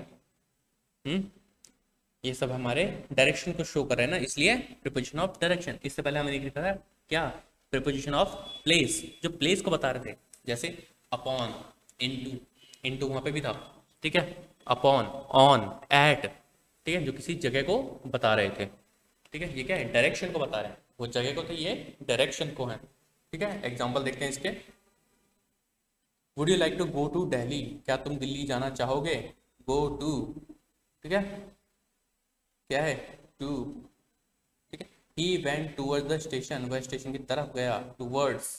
ये सब हमारे डायरेक्शन को शो कर रहे हैं ना, इसलिए प्रीपोजिशन ऑफ डायरेक्शन। इससे पहले हमने लिखा था क्या, प्रीपोजिशन ऑफ प्लेस, जो प्लेस को बता रहे थे, जैसे अपॉन, इनटू, इनटू वहां पे भी था, ठीक है, अपॉन, ऑन, एट, ठीक है, जो किसी जगह को बता रहे थे, ठीक है, ये क्या है, डायरेक्शन को बता रहे हैं, वो जगह को तो ये डायरेक्शन को है, ठीक है। एग्जाम्पल देखते हैं इसके, would you like to go to Delhi, क्या तुम दिल्ली जाना चाहोगे, गो टू, ठीक है, क्या है, टू, ठीक है। He went towards the station, वह स्टेशन की तरफ गया, towards.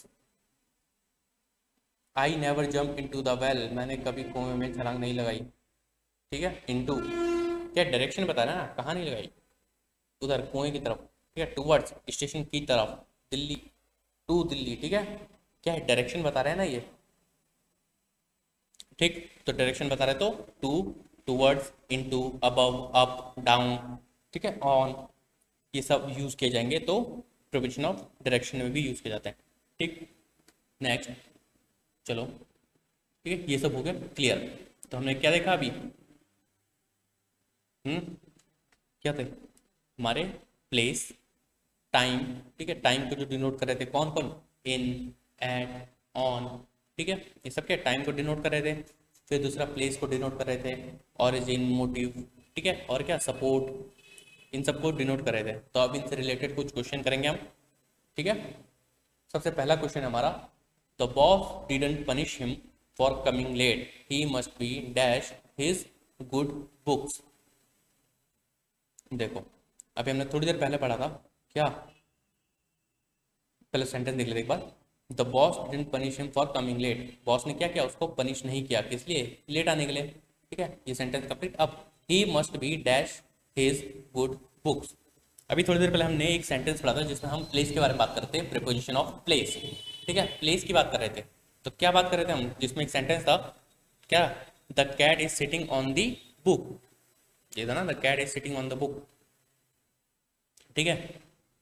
I never jump into the well, मैंने कभी कुएं में छलांग नहीं लगाई, ठीक है, इनटू क्या डायरेक्शन बता रहा है ना, कहाँ नहीं लगाई, उधर कुएं की तरफ, ठीक है, टूवर्ड्स स्टेशन की तरफ, दिल्ली, टू दिल्ली, ठीक है, क्या है डायरेक्शन बता रहे हैं ना ये, ठीक, तो डायरेक्शन बता रहे तो to, towards, into, above, up, down, ठीक है, ऑन, ये सब यूज किए जाएंगे, तो प्रोविजन ऑफ डायरेक्शन में भी यूज किया जाता है। ठीक, नेक्स्ट, चलो, ठीक है, ये सब हो गया क्लियर। तो हमने क्या देखा अभी, क्या थे हमारे, प्लेस, टाइम, ठीक है, टाइम को जो डिनोट कर रहे थे कौन कौन, इन, एट, ऑन, ठीक है, ये सब क्या टाइम को डिनोट कर रहे थे। फिर दूसरा प्लेस को डिनोट कर रहे थे, ऑरिजिन, मोटिव, ठीक है, और क्या सपोर्ट, इन सबको डिनोट कर रहे थे। तो अब इनसे रिलेटेड कुछ क्वेश्चन करेंगे हम, ठीक है। सबसे पहला क्वेश्चन हमारा, the boss didn't punish him for coming late, he must be dash his good books. देखो अभी हमने थोड़ी देर पहले पढ़ा था क्या, पहले सेंटेंस देख लेते एक बार। The boss didn't punish him for coming late, boss ने क्या किया, उसको पनिश नहीं किया, किस लिए, लेट आने के लिए, ठीक है, ये सेंटेंस कंप्लीट। अब he must be dash his good books. अभी थोड़ी देर पहले हमने एक सेंटेंस पढ़ा था जिसमें हम प्लेस के बारे में बात करते हैं, प्रीपोजिशन ऑफ प्लेस, ठीक है, प्लेस की बात कर रहे थे। तो क्या बात कर रहे थे हम, जिसमें एक सेंटेंस था क्या, the cat is sitting on the book, ये था ना, the cat is sitting on the book, ठीक है,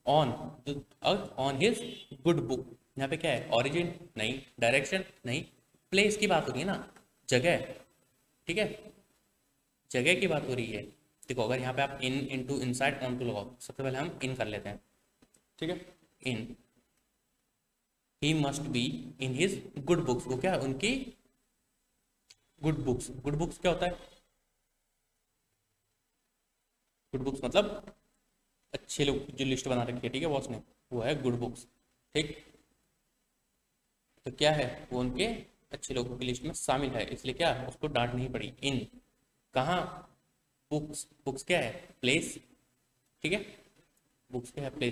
ऑन हिज गुड बुक। यहाँ पे क्या है, ऑरिजिन नहीं, डायरेक्शन नहीं, प्लेस की बात हो रही है ना, जगह, ठीक है, जगह की बात हो रही है। देखो अगर यहाँ पे आप in, into, inside, on to लगाओ, सबसे पहले हम इन कर लेते हैं, ठीक है, in, he must be in his good books, वो क्या है, उनकी गुड बुक्स। गुड बुक्स क्या होता है, गुड बुक्स मतलब अच्छे लोग जो लिस्ट बना रखी है, ठीक है, बॉस ने, वो है गुड बुक्स, ठीक। तो क्या है, वो उनके अच्छे लोगों की लिस्ट में शामिल है, इसलिए क्या उसको डांट नहीं पड़ी। इन कहाँ, बुक्स, बुक्स क्या है, प्लेस, ठीक है, बुक्स क्या है, प्लेस।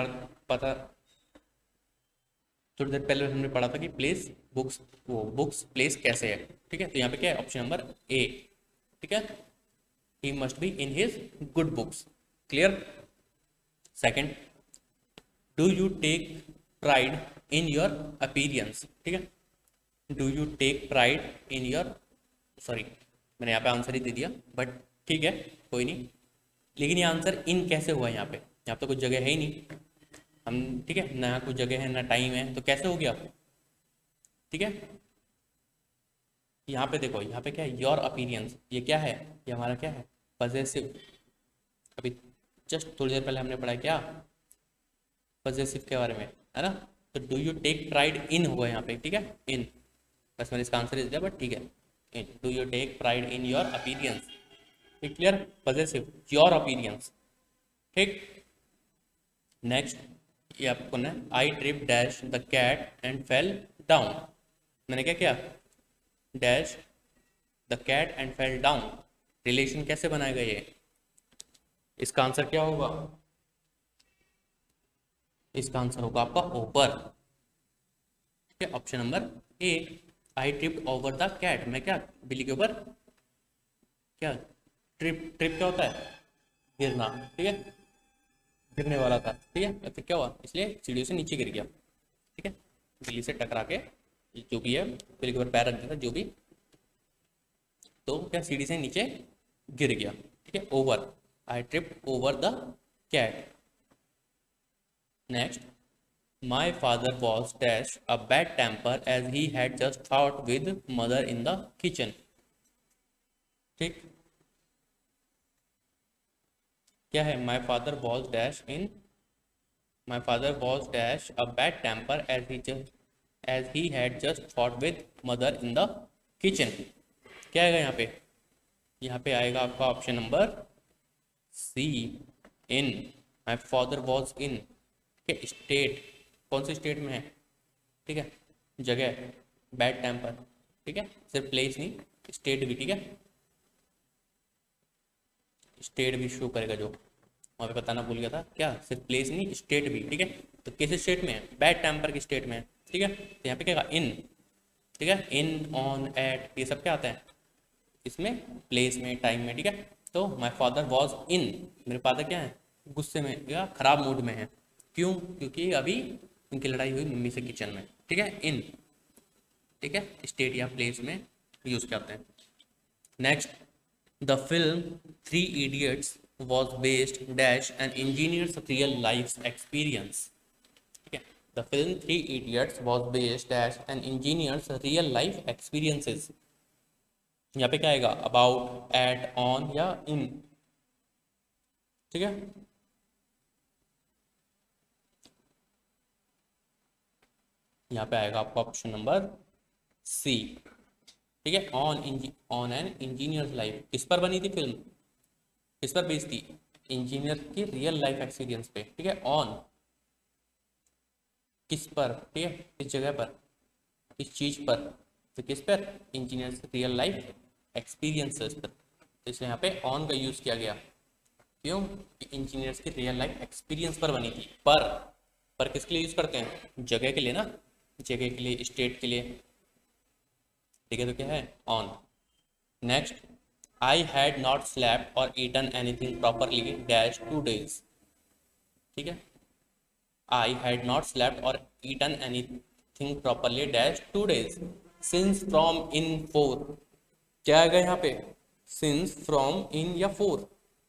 थोड़ी देर पहले हमने पढ़ा था कि प्लेस, बुक्स, वो बुक्स प्लेस कैसे है, ठीक है। तो यहाँ पे क्या है, ऑप्शन नंबर ए, ठीक है, he must be in his good books, clear. Second, do you take pride in your appearance, ठीक है, do you take pride in your, sorry मैंने यहाँ पे आंसर ही दे दिया, बट ठीक है कोई नहीं। लेकिन ये आंसर इन कैसे हुआ, यहाँ पे, यहाँ पे कुछ जगह है ही नहीं हम, ठीक है, ना कुछ जगह है ना टाइम है, तो कैसे हो गया, ठीक है। यहाँ पे देखो, यहाँ पे क्या है, योर अपीरियंस, ये क्या है, ये हमारा क्या है, पॉजेसिव। अभी जस्ट थोड़ी देर पहले हमने पढ़ा क्या, पॉजेसिव के बारे में, है ना। तो do you take pride in हुआ यहाँ पे, ठीक है, इन, बस मैंने इसका आंसर दे दिया, बट ठीक है, in, do you take pride in your appearance, ठीक, क्लियर, पॉजेसिव, योर अपीरियंस, ठीक। नेक्स्ट, ये आपको ना, I trip dash the cat and fell down, मैंने क्या किया, dash the cat and fell down, relation कैसे बनाएगा ये, इसका आंसर क्या होगा, इसका आंसर होगा आपका ओवर, ठीक है, option number A, I tripped over the cat, मैं क्या, बिल्ली के ऊपर, क्या, ट्रिप, ट्रिप क्या होता है, गिरना, ठीक है, गिरने वाला था, ठीक है, फिर क्या हुआ, इसलिए सीढ़ियों से नीचे गिर गया, ठीक है, बिल्ली से टकरा के, जो भी है, बिल्ली के ऊपर पैर रख दिया था जो भी, तो क्या सीढ़ी से नीचे गिर गया, ठीक है, over, I tripped over the cat. Next, my father was dash a bad temper as he had just fought with mother in the kitchen, ठीक, क्या है, my father was dash in, my father was dash a bad temper as he had just fought with mother in the kitchen, क्या आएगा यहाँ पे, यहाँ पे आएगा आपका option number C, in, my father was in, ठीक है, स्टेट, कौन सी स्टेट में है, ठीक है, जगह, बैड टेम्पर, ठीक है, सिर्फ प्लेस नहीं, स्टेट भी, ठीक है, स्टेट भी शो करेगा, जो वहाँ पे बताना भूल गया था, क्या, सिर्फ प्लेस नहीं, स्टेट भी, ठीक है। तो किस स्टेट में है, बैड टेम्पर की स्टेट में है, ठीक है। तो यहाँ पे क्या, इन, ठीक है, इन, ऑन, एट, ये सब क्या आता है इसमें, प्लेस में, टाइम में, ठीक है। तो माई फादर वॉज इन, मेरे फादर क्या है, गुस्से में या खराब मूड में है, क्यों, क्योंकि अभी उनकी लड़ाई हुई मम्मी से किचन में, ठीक है, इन, ठीक है, स्टेट या प्लेस में यूज किया होते हैं। Next, the film Three Idiots was based dash an engineer's real life experience. ठीक है, the film Three Idiots was based dash an engineer's real life experiences. यहाँ पे क्या आएगा, अबाउट, एट, ऑन या इन। ठीक है, यहाँ पे आएगा आपका ऑप्शन नंबर सी। ठीक है, ऑन एन इंजीनियर लाइफ। किस पर बनी थी फिल्म, किस पर बेस्ड थी, इंजीनियर की रियल लाइफ एक्सपीरियंस पे। ठीक है, ऑन किस पर, ठीक है, किस जगह पर, किस चीज पर, तो किस पर, इंजीनियर रियल लाइफ एक्सपीरियंसेस पर। तो इसलिए यहाँ पे ऑन का यूज किया गया। क्यों, इंजीनियर्स की रियल लाइफ एक्सपीरियंस पर बनी थी। पर किसके लिए यूज करते हैं, जगह के लिए ना, जगह के लिए, स्टेट के लिए। ठीक है, तो क्या है, on. Next, I had not slept or eaten anything properly dash 2 days। ठीक है, I had not slept or eaten anything properly dash 2 days since from in 4। क्या आएगा यहाँ पे, सिंस फ्रॉम इन या 4।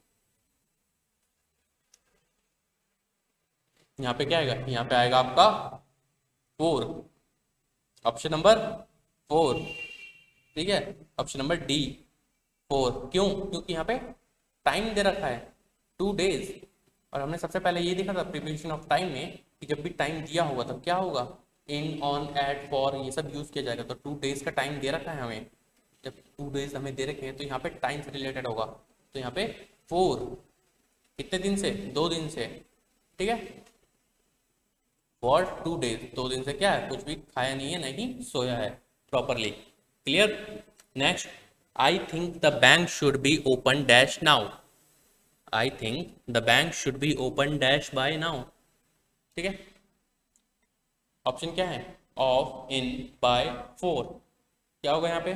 यहाँ पे क्या आएगा, यहाँ पे आएगा आपका 4, ऑप्शन नंबर 4। ठीक है, ऑप्शन नंबर डी 4। क्यों, क्योंकि यहाँ पे टाइम दे रखा है 2 days। और हमने सबसे पहले ये देखा था प्रिपरेशन ऑफ टाइम में कि जब भी टाइम दिया होगा तब क्या होगा, इन, ऑन, एट, फॉर, ये सब यूज किया जाएगा। तो 2 days का टाइम दे रखा है हमें, जब 2 days हमें दे रखे हैं तो यहाँ पे टाइम से रिलेटेड होगा। तो यहाँ पे 4 कितने दिन से, 2 दिन से। ठीक है, फॉर 2 days, 2 दिन से क्या है, कुछ भी खाया नहीं है, नहीं सोया है properly. Clear. Next, I think the bank should be open dash now. I think the bank should be open dash by now. ठीक है, ऑप्शन क्या है, ऑफ, इन, बाय, 4। क्या होगा यहाँ पे,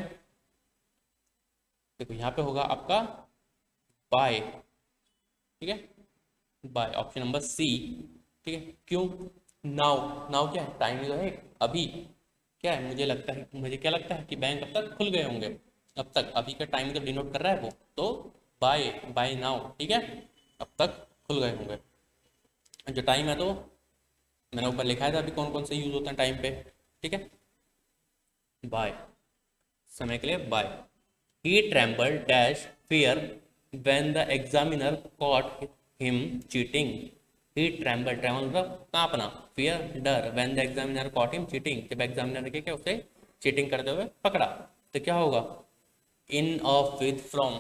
देखो यहाँ पे होगा आपका बाय। ठीक है, बाय, ऑप्शन नंबर सी। ठीक है, क्यों, नाउ, नाउ क्या है, टाइम जो है अभी। क्या है, मुझे लगता है, मुझे क्या लगता है कि बैंक अब तक खुल गए होंगे, अब तक, अभी का टाइम तो डिनोट कर रहा है वो, तो बाय, बाय नाउ। ठीक है, अब तक खुल गए होंगे। जो टाइम है तो मैंने ऊपर लिखा था अभी कौन कौन से यूज होते हैं टाइम पे। ठीक है, बाय, समय के लिए by. He tremble dash fear when the examiner caught him cheating. He tremble, tremble मतलब कांपना, फियर डर, when the examiner caught him cheating, जब एग्जामिनर के क्या उसे चीटिंग करते हुए पकड़ा। तो क्या होगा, इन, ऑफ, विद, फ्रॉम।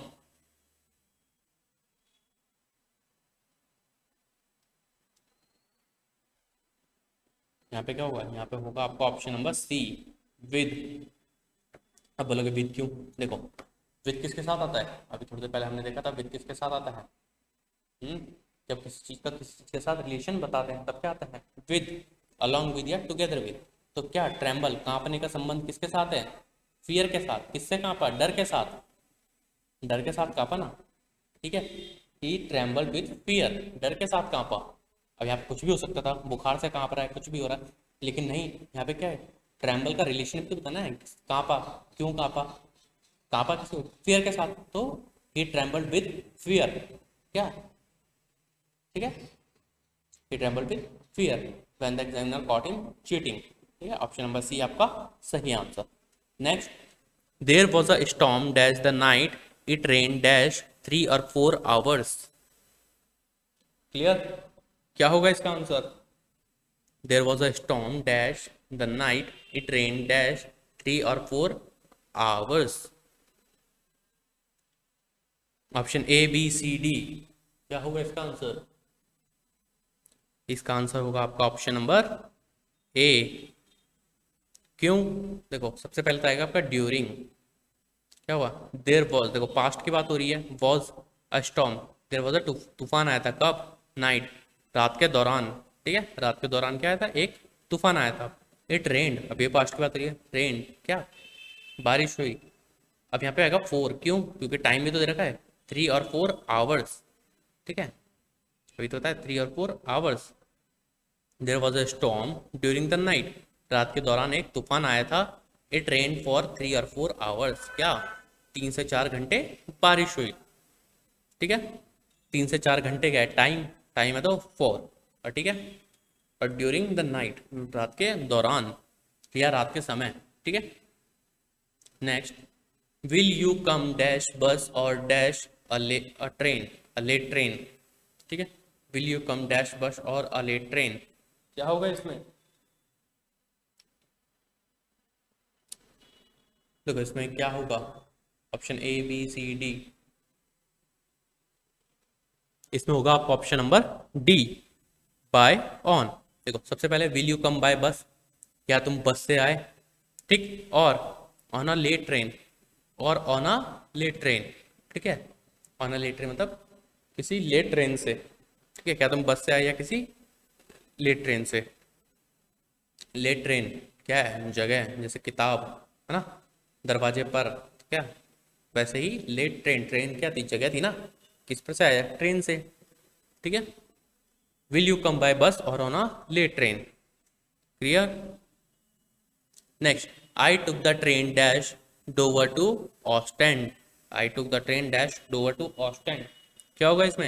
यहाँ पे क्या होगा, यहाँ पे होगा आपका ऑप्शन नंबर सी, विद। अब बोलोगे विद क्यों, देखो विद किसके साथ आता है, अभी थोड़ी देर पहले हमने देखा था विद किसके साथ आता है। जब किसी चीज का किसी चीज के साथ रिलेशन बताते हैं तब क्या आता है, विद, अलॉन्ग विद या टुगेदर विद। तो क्या ट्रेम्बल, कांपने का संबंध किसके साथ है, फियर के साथ। किससे कांपा, डर के साथ, डर के साथ कांपा ना। ठीक है, ही ट्रेम्बल विद फियर, डर के साथ कांपा। अब यहाँ पे कुछ भी हो सकता था, बुखार से कांप रहा है, कुछ भी हो रहा है, लेकिन नहीं, यहाँ पे क्या है, ट्रेम्बल का रिलेशन तो बताना है, कांपा, क्यों कांपा, कांपा किसी फियर के साथ। तो ही ट्रेम्बल विद फियर, क्या, ठीक है, he tremble with fear when the examiner caught him cheating. ठीक है, ऑप्शन नंबर सी आपका सही answer. Next, there was a storm dash the night it rain dash 3 or 4 hours। Clear, क्या होगा इसका answer, there was a storm dash the night it rain dash 3 or 4 hours। Option A, B, C, D, क्या होगा इसका आंसर, इसका आंसर होगा आपका ऑप्शन नंबर ए। क्यों, देखो सबसे पहले तो आएगा आपका ड्यूरिंग। क्या हुआ, देयर वॉज, देखो पास्ट की बात हो रही है, was a storm, there was a तूफान आया था, कब, नाइट, रात के दौरान। ठीक है, रात के दौरान क्या आया था, एक तूफान आया था। इट रेन्ड, अब ये पास्ट की बात हो रही है, रेन क्या, बारिश हुई। अब यहाँ पे आएगा 4, क्यों, क्योंकि टाइम भी तो दे रखा है 3 और 4 hours। ठीक है, अभी तो होता है 3 और 4 hours। There was a storm during the night, रात के दौरान एक तूफान आया था। It rain for 3 or 4 hours, क्या 3 से 4 घंटे बारिश हुई, ठीक है। 3 से 4 घंटे का टाइम, टाइम है तो 4, और ठीक है। और ड्यूरिंग द नाइट, रात के दौरान या रात के समय, ठीक है। Next, will you come dash bus or dash a train, a late train, ठीक है। Will you come dash bus और अ लेट ट्रेन, क्या होगा इसमें? देखो इसमें क्या होगा, option A B C D, इसमें होगा आपका option number D, by on. देखो सबसे पहले विल यू कम बाय बस, क्या तुम बस से आए, ठीक। Or on a late train, or on a late train, ठीक है। ऑन अ लेट ट्रेन मतलब किसी लेट ट्रेन से, ठीक है। क्या तुम बस से आए या किसी लेट ट्रेन से। लेट ट्रेन क्या है, जगह है, जैसे किताब है ना दरवाजे पर, क्या वैसे ही लेट ट्रेन, ट्रेन क्या थी, जगह थी ना, किस पर से आया, ट्रेन से, ठीक है। Will you come by bus और on a late train, clear. Next, I took the train dash Dover to Ostend, I took the train dash Dover to Ostend, क्या होगा इसमें?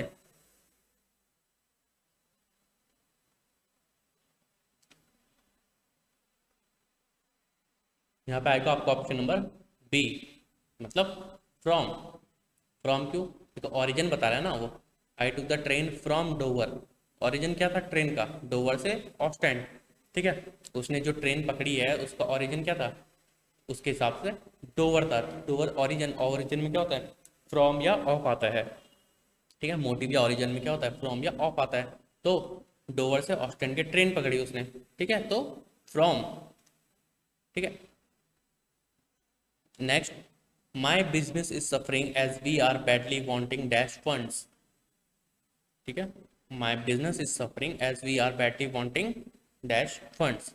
यहाँ पे आएगा आपका ऑप्शन नंबर बी, मतलब फ्रॉम। फ्रॉम क्यों, ये तो ओरिजिन बता रहा है ना वो। I took the train from Dover, origin क्या था ट्रेन का, डोवर से ऑस्टेंड, ठीक है। उसने जो ट्रेन पकड़ी है उसका ओरिजिन क्या था, उसके हिसाब से डोवर था। डोवर ओरिजिन, ओरिजिन में क्या होता है, फ्रॉम या ऑफ आता है, ठीक है। मोटिव या ओरिजिन में क्या होता है, फ्रॉम या ऑफ आता है। तो डोवर से ऑस्टेंड के ट्रेन पकड़ी उसने, ठीक है, तो फ्रॉम, ठीक है। Next, my business is suffering as we are badly wanting dash funds, ठीक है। My business is suffering as we are badly wanting dash funds,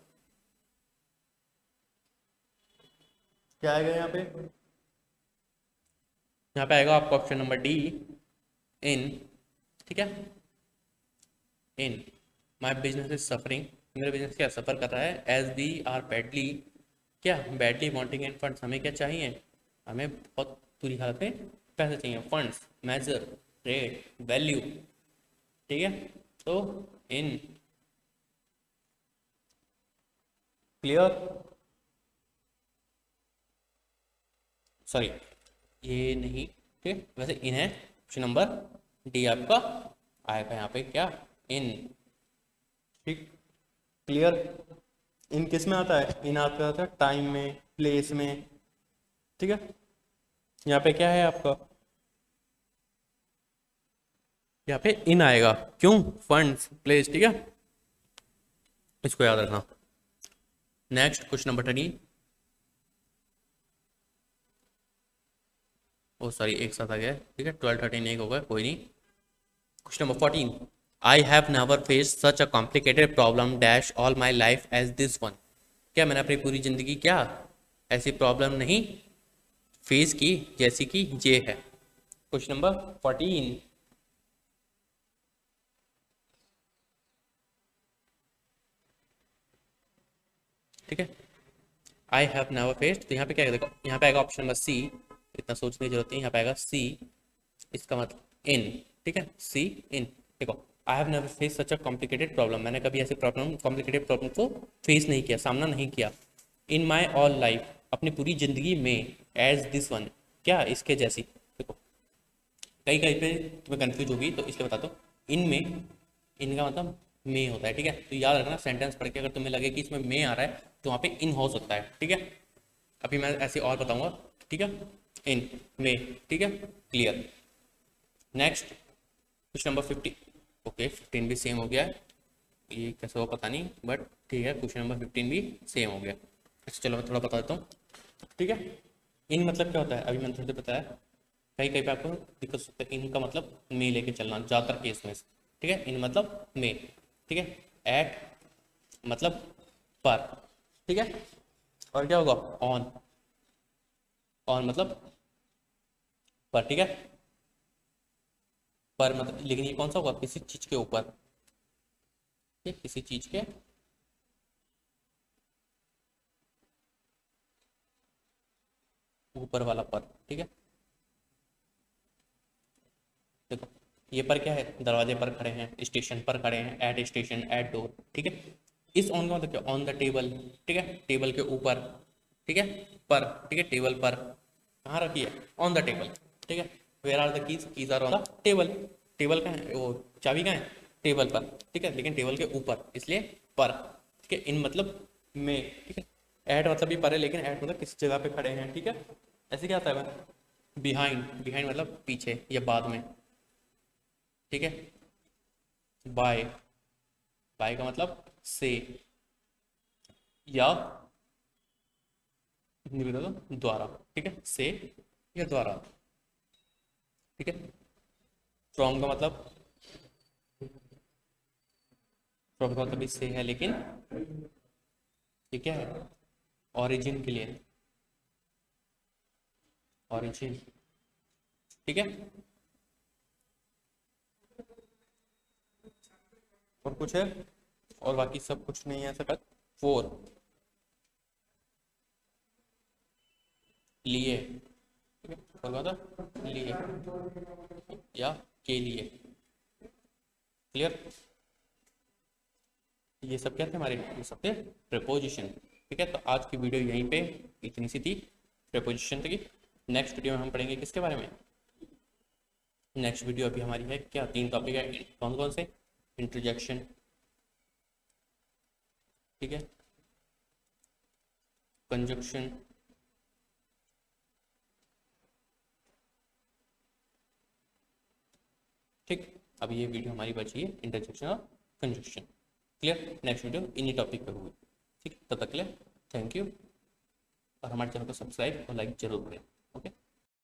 क्या आएगा यहाँ पे? यहाँ पे आएगा आपका ऑप्शन नंबर डी, इन, ठीक है। In my business is suffering, मेरा बिजनेस क्या सफर कर रहा है, एज वी आर बैडली, क्या बैडली वांटिंग इन फंड्स, हमें क्या चाहिए, हमें बहुत बुरी हालत में पैसे चाहिए। फंड्स, मेजर, रेट, वैल्यू, ठीक है। तो इन, क्लियर, सॉरी ये नहीं, ठीक, वैसे इन है, ऑप्शन नंबर डी आपका आएगा यहाँ पे, क्या इन, ठीक, क्लियर। इन किस में आता है, इन आता है टाइम में, प्लेस में, ठीक है। यहाँ पे क्या है आपका, यहाँ पे इन आएगा, क्यों, फंड्स, प्लेस, ठीक है, इसको याद रखना। Next question number 13, oh sorry एक साथ आ गया, ठीक है, 12 13 एक होगा, कोई नहीं। Question number 14, I have never face such a complicated problem dash all my life as this one, क्या मैंने अपनी पूरी जिंदगी क्या ऐसी प्रॉब्लम नहीं फेस की जैसी कि ये है। क्वेश्चन नंबर 14, ठीक है, आई हैव नेवर फेस्ड, तो यहाँ पे क्या है, देखो यहाँ पे आएगा ऑप्शन नंबर सी, इतना सोचने की जरूरत नहीं, यहाँ पे आएगा सी, इसका मतलब इन, ठीक है, सी इन। देखो I have never face such a complicated problem, मैंने कभी ऐसे प्रॉब्लम, कॉम्प्लिकेटेड प्रॉब्लम को फेस नहीं किया, सामना नहीं किया। इन माई ऑल लाइफ, अपनी पूरी जिंदगी में, एज दिस वन, क्या इसके जैसी। देखो कहीं कहीं पे तुम्हें कंफ्यूज होगी तो इसलिए बता दो, इन में, इनका मतलब में होता है, ठीक है। तो याद रखना सेंटेंस पढ़ के अगर तुम्हें लगे कि इसमें में आ रहा है तो वहाँ पे इन हो सकता है, ठीक है। अभी मैं ऐसे और बताऊंगा, ठीक है, इन में, ठीक है, clear. Next question number 50, okay 15 भी सेम हो गया है, ये कैसे हो पता नहीं, बट ठीक है, क्वेश्चन नंबर 15 भी सेम हो गया। अच्छा चलो मैं थोड़ा बता देता हूँ, ठीक है। इन मतलब क्या होता है, अभी मैंने थोड़ी देर बताया, कहीं कहीं पे आपको दिक्कत सकता है, इन का मतलब में लेके चलना ज़्यादातर केस में, ठीक है। इन मतलब में, ठीक है। एट मतलब पर, ठीक है। और क्या होगा, ऑन, ऑन मतलब पर, ठीक है। पर मतलब, लेकिन ये कौन सा होगा, किसी चीज के ऊपर, ठीक, किसी चीज के ऊपर वाला पर, ठीक है। देखो ये पर क्या है, दरवाजे पर खड़े हैं, स्टेशन पर खड़े हैं, एट स्टेशन, एट डोर, ठीक है। इस ऑन का मतलब क्या, ऑन द टेबल, ठीक है, टेबल के ऊपर, ठीक है, पर, ठीक है, टेबल पर कहाँ रखी है, ऑन द टेबल, ठीक है। Where are the keys, keys are on the table, table कहाँ है, वो चाबी कहाँ है, टेबल पर, ठीक है, लेकिन टेबल के ऊपर इसलिए पर, ठीक है। इन मतलब में, ठीक है। एट मतलब भी पर है, लेकिन एट मतलब किस जगह पे खड़े हैं, ठीक है। ऐसे क्या आता है, बिहाइंड, बिहाइंड मतलब पीछे या बाद में, ठीक है। बाय, बाय का मतलब से या हिंदी बता दो द्वारा, ठीक है, से या द्वारा, ठीक है। फ्रॉम का मतलब, फ्रॉम का मतलब भी से है, लेकिन ये क्या है, ओरिजिन के लिए, ओरिजिन, ठीक है। और कुछ है, और बाकी सब कुछ नहीं है ऐसा कर। फोर, लिए, ठीक है, और क्या था, लिए या के लिए, क्लियर। ये सब क्या थे हमारे, ये सब थे प्रेपोजिशन, ठीक है। तो आज की वीडियो यहीं पे इतनी सी थी, प्रेपोजिशन की। नेक्स्ट वीडियो में हम पढ़ेंगे किसके बारे में, नेक्स्ट वीडियो अभी हमारी है क्या, 3 टॉपिक है, कौन कौन से, इंटरजेक्शन, ठीक है, कंजक्शन, ठीक। अब ये वीडियो हमारी बची है इंटरजेक्शन और कंजक्शन, क्लियर। नेक्स्ट वीडियो इन्हीं टॉपिक पे होगी, ठीक है। तब तक के लिए थैंक यू, और हमारे चैनल को सब्सक्राइब और लाइक जरूर करें।